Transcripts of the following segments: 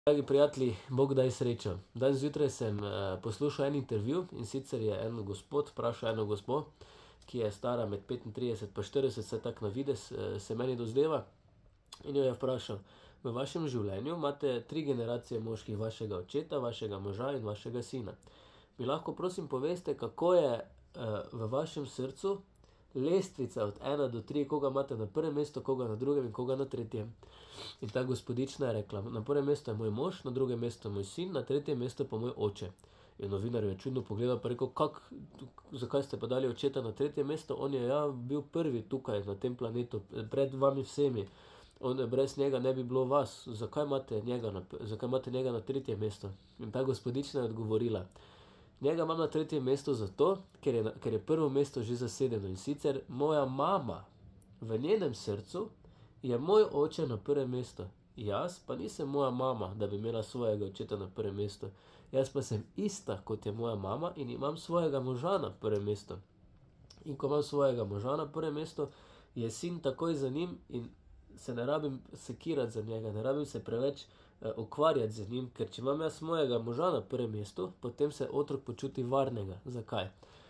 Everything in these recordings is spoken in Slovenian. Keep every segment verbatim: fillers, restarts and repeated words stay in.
Dragi prijatelji, Bog daj srečo. Danes zjutraj sem uh, poslušal en intervju in sicer je en gospod vprašal eno gospo, ki je stara med petintrideset pa štirideset, vse tak na videz uh, se meni dozdeva, in jo je vprašal: v vašem življenju imate tri generacije moških, vašega očeta, vašega moža in vašega sina. Mi lahko prosim poveste, kako je uh, v vašem srcu lestvica od ena do tri, koga imate na prvem mestu, koga na drugem in koga na tretjem. In ta gospodična je rekla: na prvem mestu je moj mož, na drugem mestu je moj sin, na tretjem mestu pa moj oče. In novinar je čudno pogledal pa rekel: kak, zakaj ste pa dali očeta na tretje mesto? On je ja bil prvi tukaj na tem planetu, pred vami vsemi. On, brez njega ne bi bilo vas. Zakaj imate njega na, zakaj imate njega na tretje mesto? In ta gospodična je odgovorila: njega imam na tretjem mestu zato, ker je, ker je prvo mesto že zasedeno, in sicer moja mama, v njenem srcu je moj oče na prvem mestu. Jaz pa nisem moja mama, da bi imela svojega očeta na prvem mestu. Jaz pa sem ista, kot je moja mama, in imam svojega moža na prvem mestu. In ko imam svojega moža na prvem mestu, je sin takoj za njim in se ne rabim sekirati za njega, ne rabim se preveč uh, ukvarjati z njim, ker če imam jaz svojega moža na prvem mestu, potem se otrok počuti varnega. Zakaj?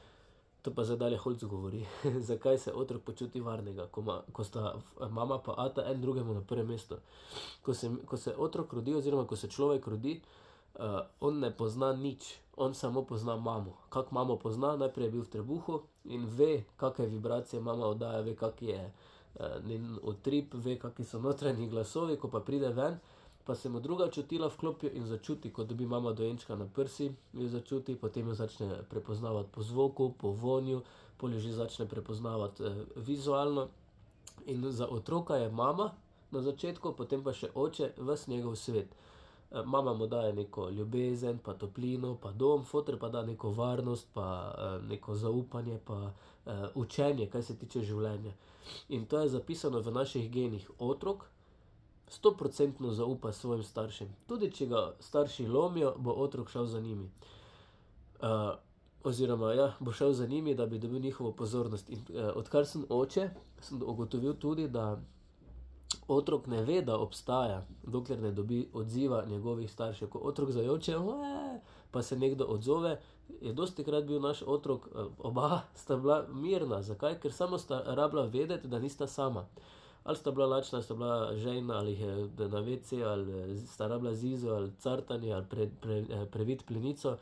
To pa zdaj dalje Holc govori. Zakaj se otrok počuti varnega, ko, ma, ko sta mama pa ata en drugemu na prvem mestu? Ko se, ko se otrok rodi oziroma ko se človek rodi, uh, on ne pozna nič, on samo pozna mamo. Kak mamo pozna? Najprej je bil v trebuhu in ve, kakšne vibracije mama oddaja, ve, kak je njen utrip, ve, kakšni so notranji glasovi. Ko pa pride ven, pa se mu druga čutila vklopijo in začuti, ko dobi mama dojenčka na prsi, jo začuti, potem jo začne prepoznavati po zvoku, po vonju, potem jo že začne prepoznavati eh, vizualno. In za otroka je mama na začetku, potem pa še oče, ves njegov svet. Eh, mama mu daje neko ljubezen, pa toplino, pa dom, foter pa da neko varnost, pa eh, neko zaupanje, pa eh, učenje, kaj se tiče življenja. In to je zapisano v naših genih. Otrok sto procentno zaupa svojim staršem. Tudi če ga starši lomijo, bo otrok šel za njimi. Uh, oziroma, ja, bo šel za njimi, da bi dobil njihovo pozornost. In uh, odkar sem oče, sem ugotovil tudi, da otrok ne ve, da obstaja, dokler ne dobi odziva njegovih staršev. Ko otrok zajoče, pa se nekdo odzove, je dosti krat bil naš otrok, oba sta bila mirna. Zakaj? Ker samo sta rabila vedeti, da nista sama. Ali sta bila lačna, sta bila žejna, ali je na vece, ali sta rabila zizo, ali cartanje, ali pre, pre, previt plenico.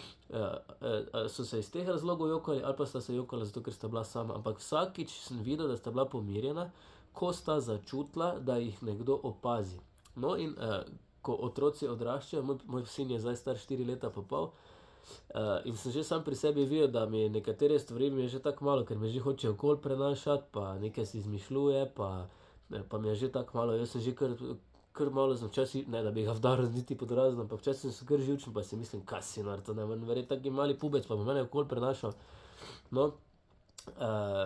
So se iz teh razlogov jokali, ali pa sta se jokala zato, ker sta bila sama. Ampak vsakič sem videl, da sta bila pomirjena, ko sta začutila, da jih nekdo opazi. No in eh, ko otroci odraščajo, moj, moj sin je zdaj star štiri leta pa pol, eh, in sem že sam pri sebi videl, da mi nekatere stvari mi je že tako malo, ker me že hoče okol prenašati, pa nekaj si izmišljuje, pa, pa mi je že tako malo, jaz sem že kar, kar malo sem včasih, ne da bi ga vdaril niti pod razno, ampak včasih sem kar živčen, pa si mislim, kaj si nar, to ne vem, verjetno taki mali pubec, pa bo mene okol prenašal. No, eh,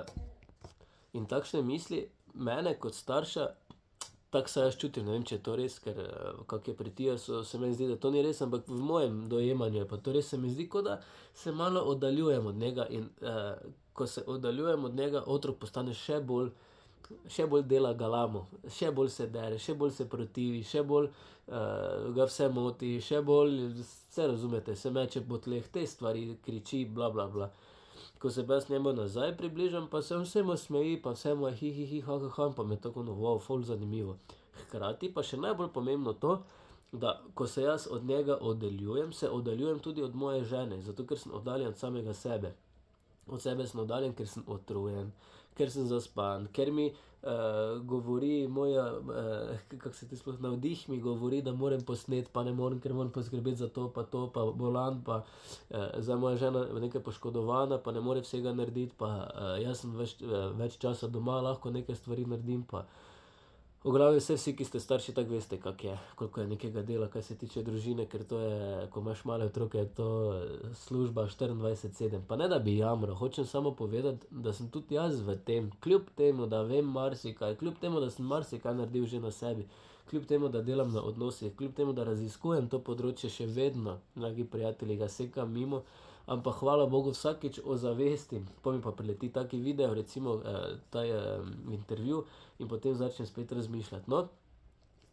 in takšne misli mene kot starša, tako se jaz čutim, ne vem, če je to res, ker kak je pri tija, se meni zdi, da to ni res, ampak v mojem dojemanju je pa to res, se mi zdi, kot da se malo oddaljujem od njega in eh, ko se oddaljujem od njega, otrok postane še bolj, še bolj dela galamo, še bolj se dere, še bolj se protivi, še bolj eh, ga vse moti, še bolj, vse razumete, se meče po tleh, te stvari kriči, bla, bla, bla. Ko se pa jaz njemu nazaj približam, pa se vsemu smeji, pa vsemu je hi, hi, hi, ha, ha, ha, pa me tako, no, wow, ful zanimivo. Hkrati pa še najbolj pomembno to, da ko se jaz od njega oddaljujem, se oddaljujem tudi od moje žene, zato ker sem oddaljen od samega sebe. Od sebe sem oddaljen, ker sem utrujen, ker sem zaspan, ker mi uh, govori moja, uh, kako se ti sploh, navdih mi govori, da moram posneti, pa ne morem, ker moram poskrbeti za to, pa to, pa bolan, pa uh, za moja žena nekaj poškodovana, pa ne more vsega narediti, pa uh, jaz sem več, uh, več časa doma, lahko nekaj stvari naredim, pa v glavi vse vsi, ki ste starši, tako veste, kak je, koliko je nekega dela, kaj se tiče družine, ker to je, ko imaš male otroke, je to služba štiriindvajset sedem. Pa ne, da bi jamral, hočem samo povedati, da sem tudi jaz v tem, kljub temu, da vem marsikaj, kljub temu, da sem marsikaj naredil že na sebi, kljub temu, da delam na odnosih, kljub temu, da raziskujem to področje še vedno, dragi prijatelji, ga sekam mimo, ampak hvala Bogu vsakič ozavestim, pa mi pa prileti taki video, recimo eh, ta eh, intervju, in potem začnem spet razmišljati. No,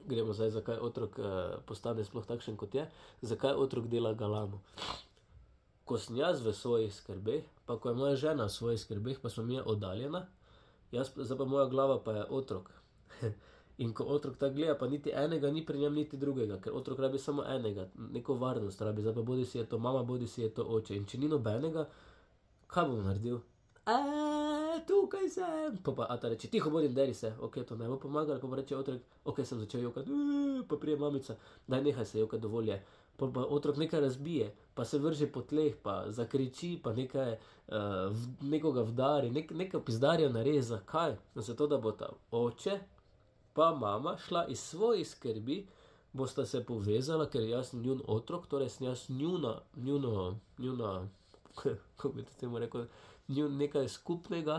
gremo zdaj, zakaj otrok uh, postane sploh takšen, kot je, zakaj otrok dela galamo. Ko sem jaz v svojih skrbeh, pa ko je moja žena v svojih skrbeh, pa smo mi oddaljena, jaz, zdaj pa moja glava pa je otrok. In ko otrok tako gleda, pa niti enega ni pri njem, niti drugega, ker otrok rabi samo enega, neko varnost rabi, zdaj pa bodi si je to mama, bodi si je to oče. In če ni nobenega, kaj bom naredil? Eee, tukaj sem. Pa pa ata reče, tiho bodi, deri se, ok, to ne bo pomagalo, pa pa reče otrok, ok, sem začel jokati, pa prije mamica, daj nehaj se jokati, dovolj je. Pa pa otrok nekaj razbije, pa se vrže po tleh, pa zakriči, pa nekaj, uh, v, nekoga vdari, nek, nekaj pizdarja naredi, zakaj? Zato, da bo ta oče, pa mama šla iz svojih skrbi, bosta se povezala, ker jaz sem njun otrok, torej sem jaz njuna, njuno, njuna, kako bi to temu rekel, njun nekaj skupnega,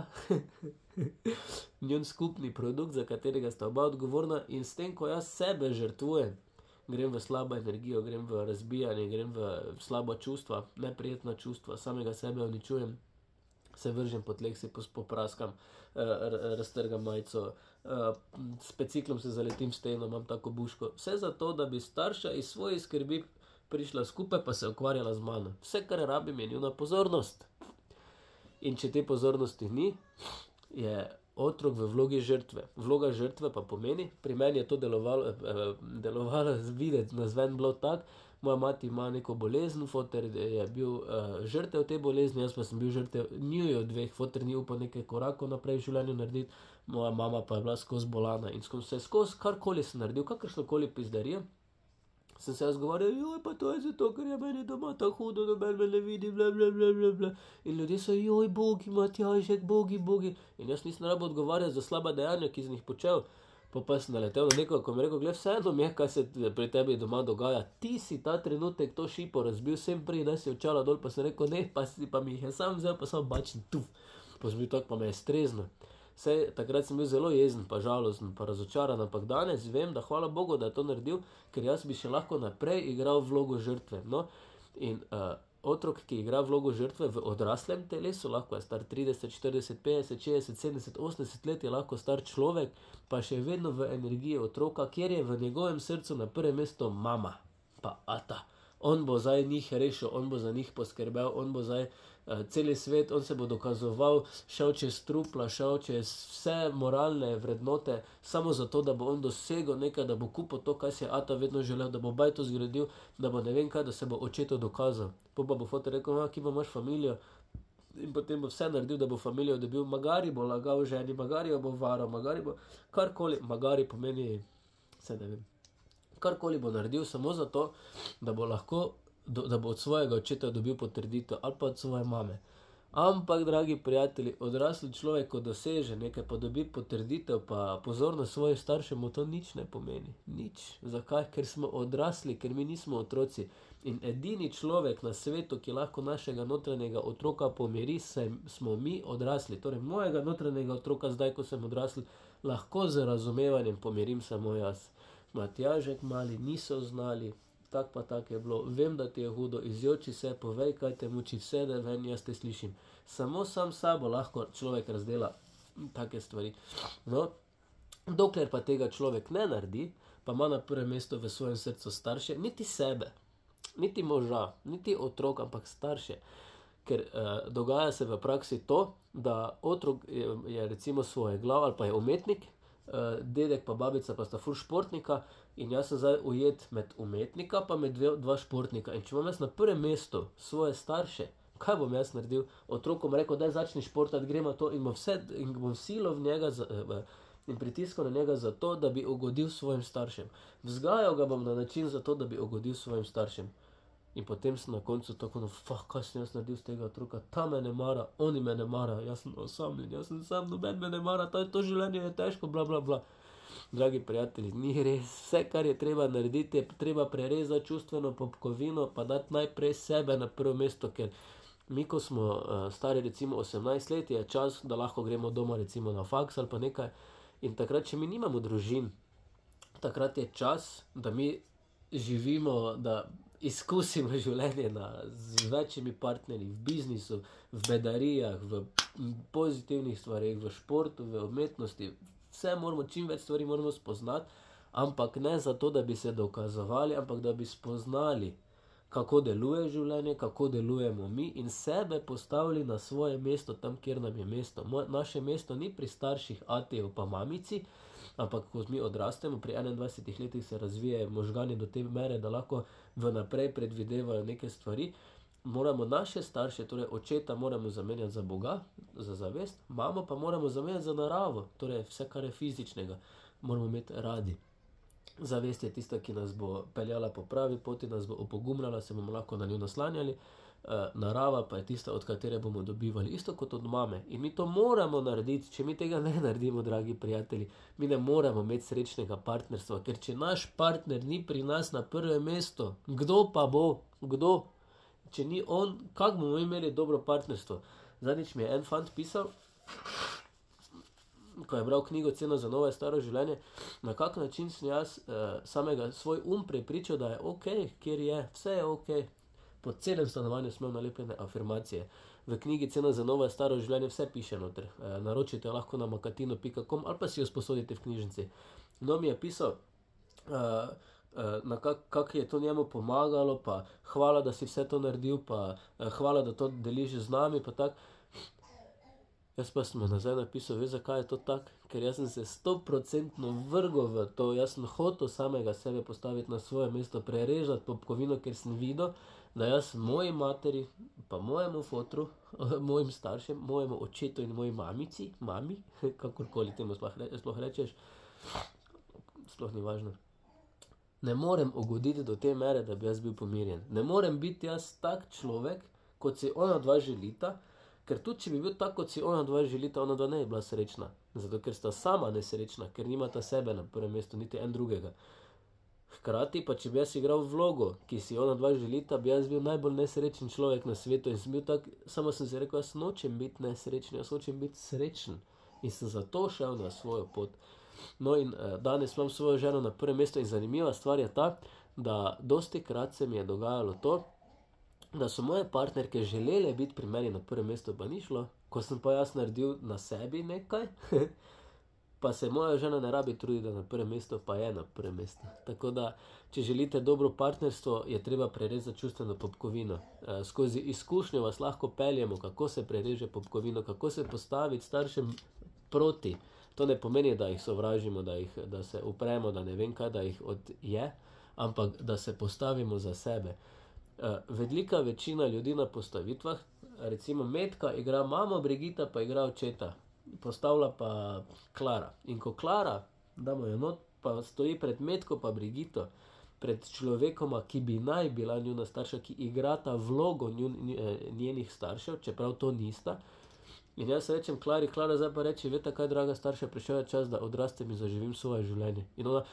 njun skupni produkt, za katerega sta oba odgovorna in s tem, ko jaz sebe žrtvujem, grem v slabo energijo, grem v razbijanje, grem v slaba čustva, neprijetna čustva, samega sebe uničujem, se vržem po tleh, se popraskam, raztrgam majico, s peciklom se zaletim steno, imam tako buško. Vse zato, da bi starša iz svojih skrbi prišla skupaj, pa se ukvarjala z mano. Vse, kar rabim, je njuna pozornost. In če te pozornosti ni, je otrok v vlogi žrtve. Vloga žrtve pa pomeni, pri meni je to delovalo, delovalo videti, nazven bilo tak, moja mati ima neko bolezen, foter je bil uh, žrtev te bolezni, jaz pa sem bil žrtev njujo dveh, foter ni upal nekaj korakov naprej v življenju narediti, moja mama pa je bila skozi bolana in skozi vse, skozi karkoli sem naredil, kakršnokoli pizdarijo, sem se jaz govoril, joj, pa to je zato, ker je meni doma tako hudo, noben me ne vidi, bla, bla, bla, bla, bla. In ljudje so, joj, bogi, Matjažek, bogi, bogi. In jaz nisem rabo odgovarjal za slaba dejanja, ki sem jih počel. Pa pa sem naletel na nekoga, ko mi je rekel, gled, vseeno mi je, kaj se pri tebi doma dogaja. Ti si ta trenutek to šipo razbil, sem prej, da si očala dol, pa sem rekel, ne, pa, si, pa mi jih je sam vzel, pa sam bačen, tuf. Pa sem bil tak, pa me je strezno. Sej, takrat sem bil zelo jezen, pa žalosten, pa razočaran, ampak danes vem, da hvala Bogu, da je to naredil, ker jaz bi še lahko naprej igral vlogo žrtve. No? In uh, otrok, ki igra vlogo žrtve v odraslem telesu, lahko je star trideset, štirideset, petdeset, šestdeset, sedemdeset, osemdeset let, je lahko star človek, pa še vedno v energiji otroka, kjer je v njegovem srcu na prvem mestu mama, pa ata. On bo zdaj njih rešil, on bo za njih poskrbel, on bo zdaj uh, celi svet, on se bo dokazoval, šel čez trupla, šel čez vse moralne vrednote, samo zato, da bo on dosegel nekaj, da bo kupil to, kaj si je ata vedno želel, da bo bajto zgradil, da bo ne vem kaj, da se bo očetu dokazal. Pa pa bo fotor rekel, a, ki pa imaš familijo, in potem bo vse naredil, da bo familijo dobil, magari bo lagal ženi, magari jo bo varal, magari bo karkoli, magari pomeni, vse ne vem. Karkoli bo naredil samo zato, da bo lahko, da bo od svojega očeta dobil potrditev ali pa od svoje mame. Ampak, dragi prijatelji, odrasli človek, ko doseže nekaj, pa dobi potrditev, pa pozornost svojih staršev, mu to nič ne pomeni. Nič. Zakaj? Ker smo odrasli, ker mi nismo otroci. In edini človek na svetu, ki lahko našega notranjega otroka pomiri, se, smo mi odrasli. Torej, mojega notranjega otroka zdaj, ko sem odrasli, lahko z razumevanjem pomirim samo jaz. Matjažek mali niso znali, tak pa tak je bilo, vem, da ti je hudo, izjoči se, povej, kaj te muči, vse da ven, jaz te slišim. Samo sam sabo lahko človek razdela take stvari. No, dokler pa tega človek ne naredi, pa ima na prvem mestu v svojem srcu starše, niti sebe, niti moža, niti otrok, ampak starše. Ker eh, dogaja se v praksi to, da otrok je, je recimo svoje glav ali pa je umetnik, Uh, dedek pa babica pa sta ful športnika in jaz sem zdaj ujet med umetnika pa med dve, dva športnika. In če imam jaz na prvem mestu svoje starše, kaj bom jaz naredil? Otrokom rekel, daj začni športati, gremo to in bom, vse, in bom silo v njega za, uh, in pritiskal na njega za to, da bi ugodil svojim staršem. Vzgajal ga bom na način za to, da bi ugodil svojim staršem. In potem sem na koncu tako, no, fuck, kaj sem jaz naredil z tega otroka, ta me ne mara, oni me ne mara, jaz sem osamljen, jaz sem sam, noben me ne mara, to, to življenje je težko, bla, bla, bla. Dragi prijatelji, ni res, vse, kar je treba narediti, je treba prerezati čustveno popkovino, pa dati najprej sebe na prvo mesto, ker mi, ko smo uh, stari recimo osemnajst let, je čas, da lahko gremo doma recimo na faks ali pa nekaj, in takrat, če mi nimamo družin, takrat je čas, da mi živimo, da izkusimo življenje na, z večjimi partnerji, v biznisu, v bedarijah, v pozitivnih stvarih, v športu, v umetnosti. Vse moramo, čim več stvari moramo spoznati, ampak ne zato, da bi se dokazovali, ampak da bi spoznali, kako deluje življenje, kako delujemo mi in sebe postavili na svoje mesto, tam, kjer nam je mesto. Moje, naše mesto ni pri starših, atijev pa mamici, ampak ko mi odrastemo, pri enaindvajsetih letih se razvijajo možgani do te mere, da lahko vnaprej predvidevajo neke stvari. Moramo naše starše, torej očeta moramo zamenjati za Boga, za zavest, mamo pa moramo zamenjati za naravo, torej vse, kar je fizičnega, moramo imeti radi. Zavest je tista, ki nas bo peljala po pravi poti, nas bo opogumljala, se bomo lahko na njo naslanjali, e, narava pa je tista, od katere bomo dobivali, isto kot od mame. In mi to moramo narediti, če mi tega ne naredimo, dragi prijatelji, mi ne moramo imeti srečnega partnerstva, ker če naš partner ni pri nas na prvem mestu, kdo pa bo, kdo? Če ni on, kako bomo imeli dobro partnerstvo? Zadnjič mi je en fant pisal, ko je bral knjigo Cena za novo je staro življenje, na kak način sem jaz eh, samega svoj um prepričal, da je ok, kjer je, vse je ok. Po celem stanovanju smo nalepljene afirmacije. V knjigi Cena za novo je staro življenje vse piše noter. Eh, naročite lahko na makatino pika com ali pa si jo sposodite v knjižnici. No, mi je pisal, eh, na kak, kak je to njemu pomagalo, pa hvala, da si vse to naredil, pa eh, hvala, da to deliš z nami, pa tak. Jaz pa sem nazaj napisal, veš, zakaj je to tak? Ker jaz sem se stoprocentno vrgel v to, jaz sem hotel samega sebe postaviti na svoje mesto, prerežati popkovino, ker sem videl, da jaz moji materi, pa mojemu fotru, mojim staršem, mojemu očetu in moji mamici, mami, kakorkoli temu sploh, re, sploh rečeš, sploh ni važno, ne morem ugoditi do te mere, da bi jaz bil pomirjen. Ne morem biti jaz tak človek, kot si ona dva želita, ker tudi, če bi bil tak, kot si ona dva želita, ona dva ne je bila srečna. Zato, ker sta sama nesrečna, ker nimata sebe na prvem mestu, niti en drugega. Hkrati pa, če bi jaz igral vlogo, ki si ona dva želita, bi jaz bil najbolj nesrečen človek na svetu in sem bil tak, samo sem si rekel, jaz nočem biti nesrečen, jaz hočem biti srečen. In sem zato šel na svojo pot. No in eh, danes imam svojo ženo na prvem mestu in zanimiva stvar je ta, da dosti krat se mi je dogajalo to, da so moje partnerke želele biti pri meni na prvem mestu, pa ni šlo. Ko sem pa jaz naredil na sebi nekaj, pa se moja žena ne rabi truditi, da na prvem mestu, pa je na prvem mestu. Tako da, če želite dobro partnerstvo, je treba prerezati čustveno popkovino. E, skozi izkušnjo vas lahko peljemo, kako se prereže popkovino, kako se postaviti staršem proti. To ne pomeni, da jih sovražimo, da, jih, da se upremo, da ne vem kaj, da jih odje, ampak da se postavimo za sebe. Uh, velika večina ljudi na postavitvah, recimo Metka igra mamo, Brigita pa igra očeta, postavlja pa Klara. In ko Klara, damo jo not, pa stoji pred Metko pa Brigito, pred človekoma, ki bi naj bila njuna starša, ki igrata vlogo njun, njenih staršev, čeprav to nista. In jaz rečem Klari, Klara zdaj pa reči, veste kaj, draga starša, prišel je čas, da odrastem in zaživim svoje življenje. In ona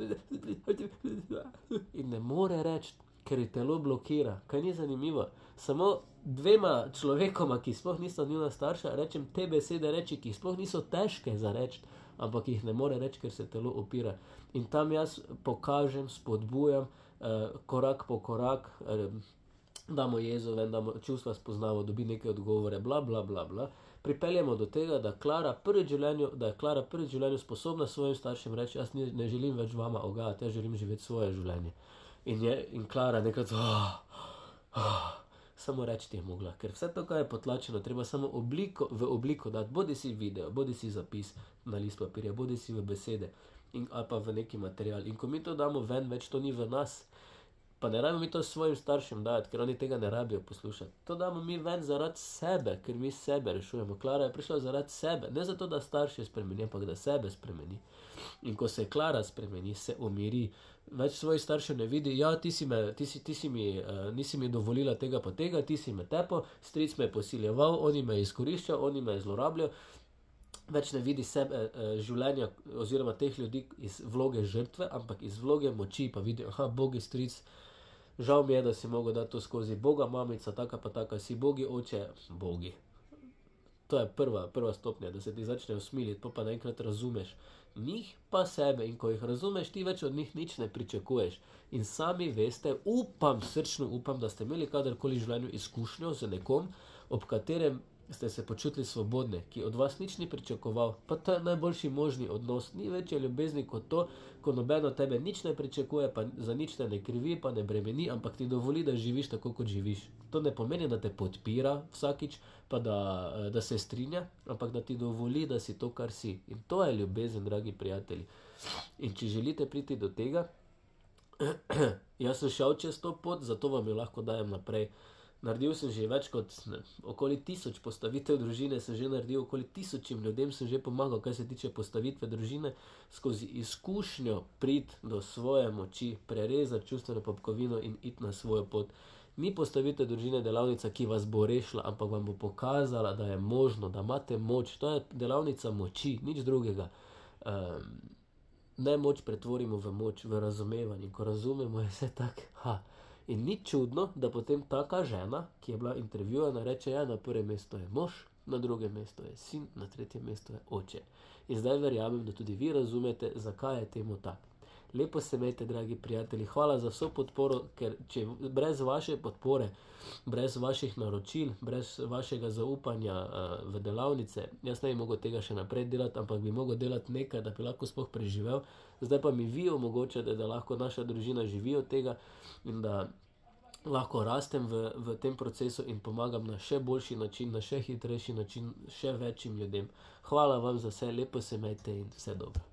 in ne more reči, ker je telo blokira. Kaj ni zanimivo? Samo dvema človekoma, ki sploh niso njuna starša, rečem te besede reči, ki sploh niso težke za reči, ampak jih ne more reči, ker se telo opira. In tam jaz pokažem, spodbujam, eh, korak po korak, eh, damo jezo ven, damo čustva spoznavo, dobi neke odgovore, bla, bla, bla, bla. Pripeljemo do tega, da, Klara prvi življenju, da je Klara prvi življenju sposobna svojim staršem reči, jaz ne, ne želim več vama ogajati, jaz želim živeti svoje življenje. In, je, in Klara nekrat, oh, oh, samo reči ti je mogla, ker vse to, kaj je potlačeno, treba samo obliko, v obliko dati, bodi si video, bodi si zapis na list papirja, bodi si v besede, in, ali pa v neki material. In ko mi to damo ven, več to ni v nas, pa ne rabimo mi to svojim staršem dati, ker oni tega ne rabijo poslušati. To damo mi ven zaradi sebe, ker mi sebe rešujemo. Klara je prišla zaradi sebe, ne zato, da starše spremeni, ampak da sebe spremeni. In ko se Klara spremeni, se umiri, več svojih staršev ne vidi, ja, ti si, me, ti si, ti si mi, uh, nisi mi dovolila tega pa tega, ti si me tepo, stric me je posiljeval, oni me izkoriščajo, oni me zlorabljajo, več ne vidi sebe, uh, življenja oziroma teh ljudi iz vloge žrtve, ampak iz vloge moči, pa vidi, aha, bogi stric, žal mi je, da si mogel dati to skozi, boga mamica, taka pa taka, si bogi oče, bogi. To je prva, prva stopnja, da se ti začne usmiliti, pa pa naenkrat razumeš njih pa sebe in ko jih razumeš, ti več od njih nič ne pričakuješ. In sami veste, upam, srčno upam, da ste imeli kadarkoli v življenju izkušnjo z nekom, ob katerem ste se počutili svobodne, ki od vas nič ni pričakoval, pa to je najboljši možni odnos. Ni večje ljubezni kot to, ko nobeno tebe nič ne pričakuje, pa za nič te ne krivi, pa ne bremeni, ampak ti dovoli, da živiš tako, kot živiš. To ne pomeni, da te podpira vsakič, pa da, da se strinja, ampak da ti dovoli, da si to, kar si. In to je ljubezen, dragi prijatelji. In če želite priti do tega, jaz sem šel čez to pot, zato vam jo lahko dajem naprej. Naredil sem že več kot ne, okoli tisoč postavitev družine, sem že naredil okoli tisočim ljudem, sem že pomagal, kaj se tiče postavitve družine, skozi izkušnjo priti do svoje moči, prerezati čustveno popkovino in iti na svojo pot. Ni postavitev družine delavnica, ki vas bo rešila, ampak vam bo pokazala, da je možno, da imate moč. To je delavnica moči, nič drugega. Um, ne moč pretvorimo v moč, v razumevanje. Ko razumemo, je vse tak, ha. In ni čudno, da potem taka žena, ki je bila intervjuvana, reče, ja, na prvem mestu je mož, na drugem mestu je sin, na tretjem mestu je oče. In zdaj verjamem, da tudi vi razumete, zakaj je temu tako. Lepo se imejte, dragi prijatelji, hvala za vso podporo, ker če brez vaše podpore, brez vaših naročil, brez vašega zaupanja uh, v delavnice, jaz ne bi mogel tega še naprej delati, ampak bi mogel delati nekaj, da bi lahko sploh preživel. Zdaj pa mi vi omogočate, da lahko naša družina živi od tega in da lahko rastem v, v tem procesu in pomagam na še boljši način, na še hitrejši način, še večjim ljudem. Hvala vam za vse, lepo se imejte in vse dobro.